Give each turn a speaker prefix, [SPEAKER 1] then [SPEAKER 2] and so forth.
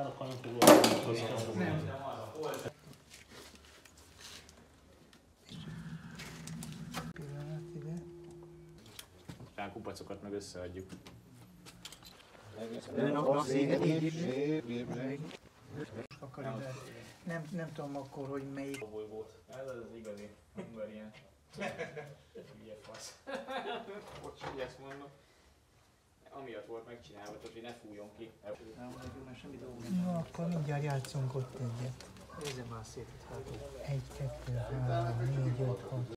[SPEAKER 1] akkor nem foglalkozni.
[SPEAKER 2] Pillanat ide.
[SPEAKER 3] A kupacokat meg összeadjuk.
[SPEAKER 2] Nem tudom akkor, hogy melyik.
[SPEAKER 3] Ez az igazi Hungarian. Hülye fasz. Bocs, hogy ezt mondom. Amiatt volt megcsinálva, hogy ne fújjon ki.
[SPEAKER 2] Na, akkor mindjárt játszunk ott egyet.
[SPEAKER 4] Nézzem már szét, hát.
[SPEAKER 2] 1, 2, 3, 4, 5, 6.